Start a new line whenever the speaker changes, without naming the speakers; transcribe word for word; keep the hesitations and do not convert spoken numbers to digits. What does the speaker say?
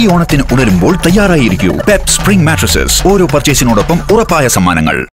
ഈ ഓണത്തിന് ഉണരുമ്പോൾ തയ്യാറായിരിക്കൂ. പെപ്പ് സ്പ്രിംഗ് മാട്രസസ്, ഓരോ പർച്ചേസിനോടൊപ്പം ഉറപ്പായ സമ്മാനങ്ങൾ.